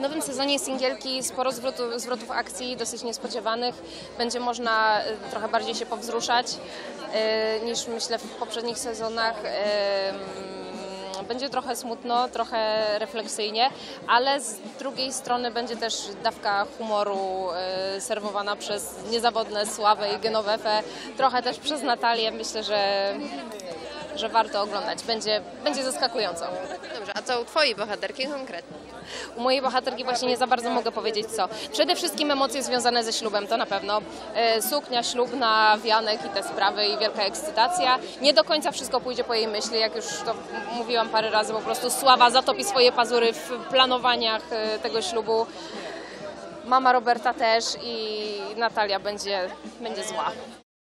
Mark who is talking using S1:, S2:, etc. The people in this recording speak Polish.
S1: nowym sezonie singielki sporo zwrotów akcji, dosyć niespodziewanych. Będzie można trochę bardziej się powzruszać niż myślę w poprzednich sezonach. Będzie trochę smutno, trochę refleksyjnie, ale z drugiej strony będzie też dawka humoru serwowana przez niezawodne Sławę i Genowefę, trochę też przez Natalię. Myślę, że warto oglądać. Będzie zaskakująco.
S2: Dobrze, a co u Twojej bohaterki konkretnie?
S1: U mojej bohaterki właśnie nie za bardzo mogę powiedzieć co. Przede wszystkim emocje związane ze ślubem, to na pewno. Suknia ślubna, wianek i te sprawy i wielka ekscytacja. Nie do końca wszystko pójdzie po jej myśli, jak już to mówiłam parę razy, po prostu Sława zatopi swoje pazury w planowaniach tego ślubu. Mama Roberta też i Natalia będzie zła.